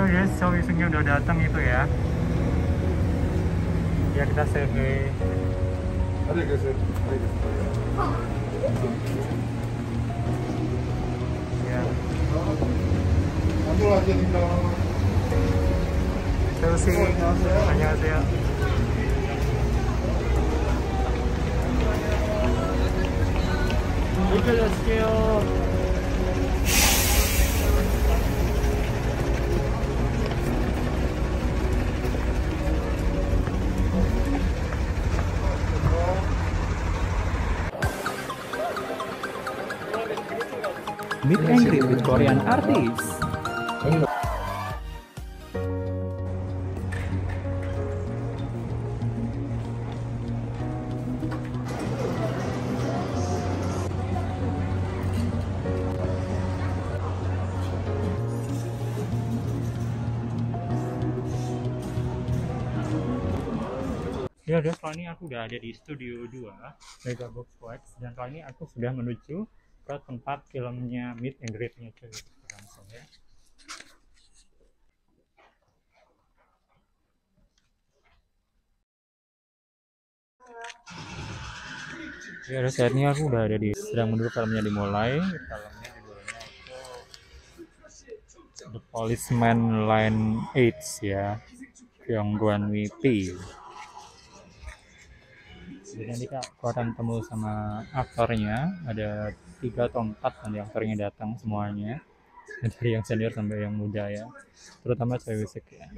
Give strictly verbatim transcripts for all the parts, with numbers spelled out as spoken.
Ya guys, so wisungnya udah datang itu ya. Ya kita survei. Ada guys, ada guys. Ya. Satu lagi di belakang. Terus sih, 안녕하세요. 이렇게 드실게요. Meet and greet with Korean artists. Ya guys, kali ini aku udah ada di studio dua Mega Box Wax, dan kali ini aku sudah menuju ke tempat filmnya Meet and Greet-nya cuy. Langsung ya. Ya guys, saat ini aku udah ada di sedang menunggu filmnya dimulai. Filmnya judulnya itu The Policeman Line eight ya, Kyung Guan Wi P. Jadi nanti kak aku akan ketemu sama aktornya, ada tiga atau empat nanti aktornya datang semuanya, dari yang senior sampai yang muda ya, terutama cewek wisik ya.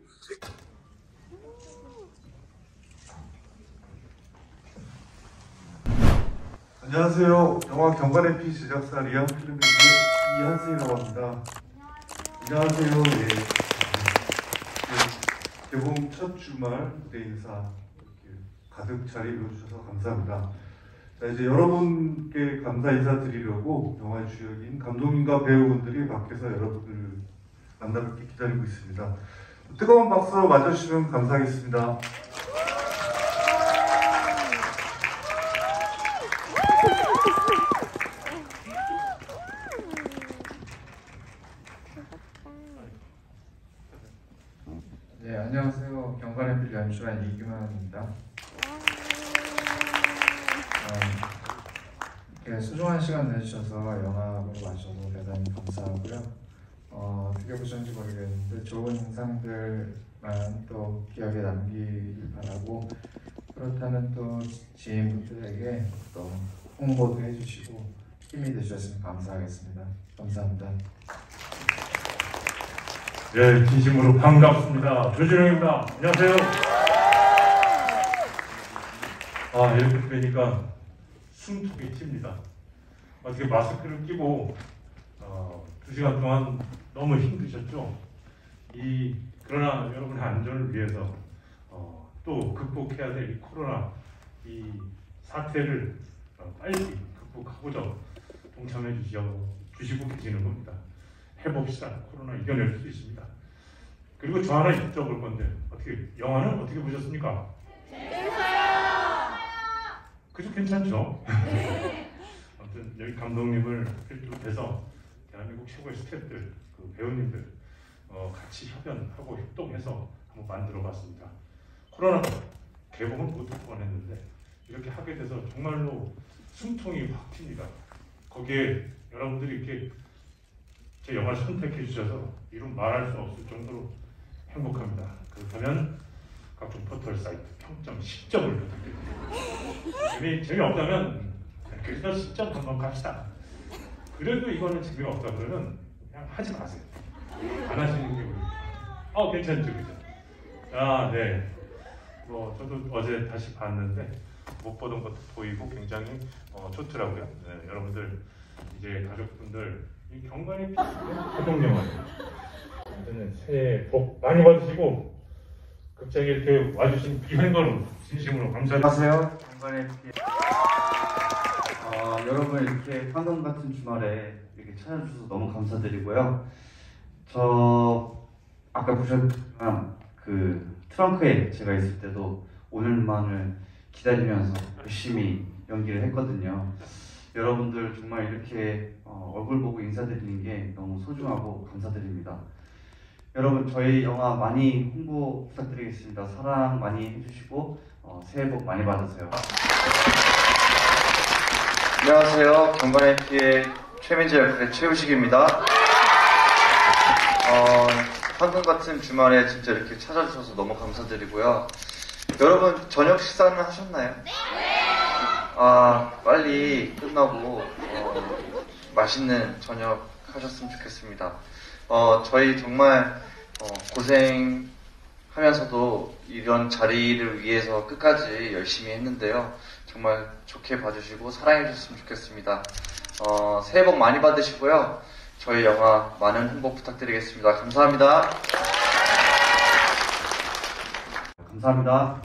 안녕하세요. 영화 경관의 피 제작사 리앙 필름의 이한승이라고 합니다. 안녕하세요. 예. 예. 개봉 첫 주말 무대 인사 이렇게 가득 자리 이루어주셔서 감사합니다. 자, 이제 여러분께 감사 인사 드리려고 영화의 주역인 감독님과 배우분들이 밖에서 여러분을 만나뵙게 기다리고 있습니다. 뜨거운 박수로 맞아주시면 감사하겠습니다. 네, 안녕하세요. 경관의 필 연출한 이규만입니다. 어, 이렇게 소중한 시간 내주셔서 영화 보러 와주셔서 대단히 감사하고요. 어, 어떻게 보셨는지 모르겠는데 좋은 인상들만 또 기억에 남기길 바라고, 그렇다면 또 지인분들에게 또 홍보도 해주시고 힘이 되셨으면 감사하겠습니다. 감사합니다. 네, 진심으로 반갑습니다. 조진웅입니다. 안녕하세요. 아, 이렇게 뵈니까 숨통이 튑니다. 어떻게 마스크를 끼고 어, 두 시간 동안 너무 힘드셨죠? 이 그러나 여러분의 안전을 위해서 어, 또 극복해야 될 이 코로나 이 사태를 어, 빨리 극복하고자 동참해 주시고, 주시고 계시는 겁니다. 해봅시다. 코로나 이겨낼 수 있습니다. 그리고 저 하나 여쭤볼 건데, 어떻게 영화는 어떻게 보셨습니까? 재밌어요. 그죠? 괜찮죠? 아무튼 여기 감독님을 필두로 해서 대한민국 최고의 스태프들, 그 배우님들 어, 같이 협연하고 협동해서 한번 만들어봤습니다. 코로나가 개봉을 못할 뻔했는데 이렇게 하게 돼서 정말로 숨통이 확 튑니다. 거기에 여러분들이 이렇게 제 영화를 선택해 주셔서 이루 말할 수 없을 정도로 행복합니다. 그렇다면 각종 포털 사이트 평점 십 점을 부탁드립니다. 재미, 재미없다면 그래서 십 점 한번 갑시다. 그래도 이거는 재미없다 그러면 그냥 하지 마세요. 안 하시는 게 우리. 어, 괜찮죠, 그죠? 아, 네. 뭐 저도 어제 다시 봤는데 못 보던 것도 보이고 굉장히 어, 좋더라고요. 네, 여러분들 이제 가족분들 이 경관의 피 가족 영화예요. 새해 복 많이 받으시고 극장에 이렇게 와주신 귀한 걸 진심으로 감사드립니다. 안녕하세요. 경관의 피. 어, 여러분 이렇게 황금 같은 주말에 이렇게 찾아주셔서 너무 감사드리고요. 저 아까 보셨지만 그 트렁크에 제가 있을 때도 오늘만을 기다리면서 열심히 연기를 했거든요. 여러분들 정말 이렇게 어, 얼굴 보고 인사드리는 게 너무 소중하고 감사드립니다. 여러분 저희 영화 많이 홍보 부탁드리겠습니다. 사랑 많이 해주시고 어, 새해 복 많이 받으세요. 안녕하세요. 경관의피의 최민재 역할의 최우식입니다. 어, 황금 같은 주말에 진짜 이렇게 찾아주셔서 너무 감사드리고요. 여러분 저녁 식사는 하셨나요? 네! 아, 빨리 끝나고 어, 맛있는 저녁 하셨으면 좋겠습니다. 어, 저희 정말 어, 고생하면서도 이런 자리를 위해서 끝까지 열심히 했는데요. 정말 좋게 봐주시고 사랑해 주셨으면 좋겠습니다. 어, 새해 복 많이 받으시고요. 저희 영화 많은 홍보 부탁드리겠습니다. 감사합니다. 감사합니다.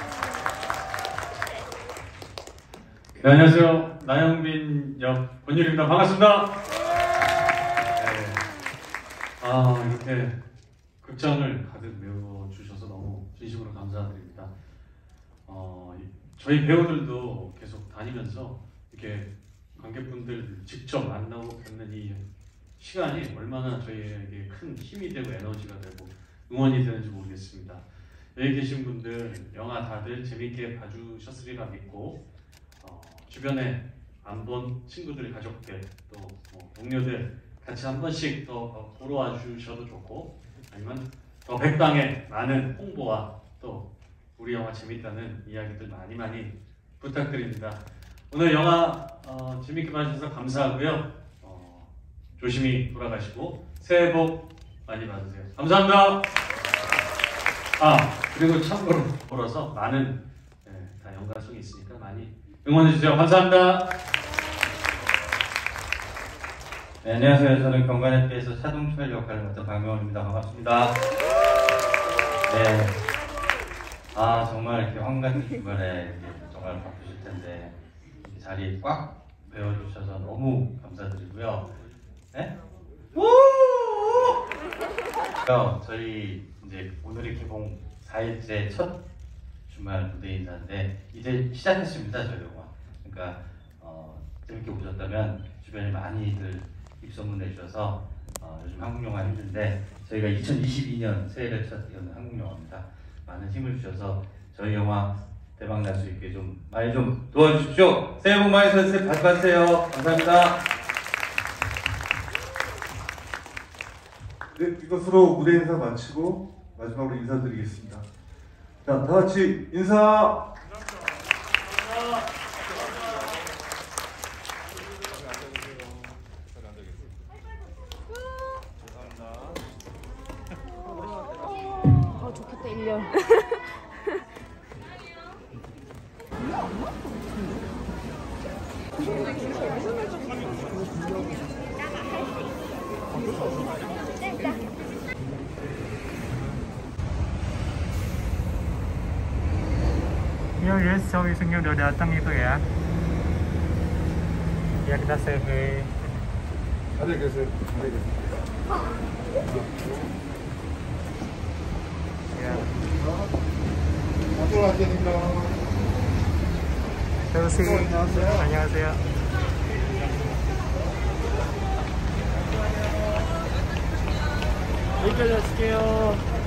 네, 안녕하세요. 나영빈 역 권율입니다. 반갑습니다. 네. 아, 이렇게 극장을 가득 메워주셔서 너무 진심으로 감사드립니다. 어, 저희 배우들도 계속 다니면서 이렇게 관객분들 직접 만나고 뵙는 이 시간이 얼마나 저희에게 큰 힘이 되고 에너지가 되고 응원이 되는지 모르겠습니다. 여기 계신 분들 영화 다들 재밌게 봐주셨으리라 믿고 어, 주변에 안 본 친구들, 가족들, 또 뭐 동료들 같이 한 번씩 더 보러 와주셔도 좋고 아니면 더 백방에 많은 홍보와 또 우리 영화 재밌다는 이야기들 많이 많이 부탁드립니다. 오늘 영화 어, 재밌게 봐주셔서 감사하고요. 어, 조심히 돌아가시고 새해 복 많이 받으세요. 감사합니다. 아, 그리고 참고로 벌어서 많은 네, 다 연관성이 있으니까 많이 응원해주세요. 감사합니다. 네, 안녕하세요. 저는 경관의피에서 차동철 역할을 맡은 박명훈입니다. 반갑습니다. 네. 아, 정말 이렇게 황같은 주말에 이렇게 정말 바쁘실 텐데 이렇게 자리에 꽉 배워주셔서 너무 감사드리고요. 네? 저희 이제 오늘이 개봉 사 일째 첫 주말 무대 인사인데 이제 시작했습니다. 저희 영화. 그러니까 어, 재밌게 보셨다면 주변에 많이들 입소문 내주셔서 어, 요즘 한국 영화 힘든데 저희가 이천이십이 년 새해를 첫 여는 한국 영화입니다. 많은 힘을 주셔서 저희 영화 대박 날 수 있게 좀 많이 좀 도와주십시오. 새해 복 많이 받으세요. 받으세요. 감사합니다. 네, 이것으로 무대 인사 마치고 마지막으로 인사드리겠습니다. 자, 다 같이 인사! 아, 좋겠다, 일 년. Ya guys, so Wisungnya udah datang itu ya. Ya kita say hey. Ada 계세요. ada 계세요. Ya. 어떤 라디오입니까? Terus sih. 안녕하세요. 여기까지 할게요.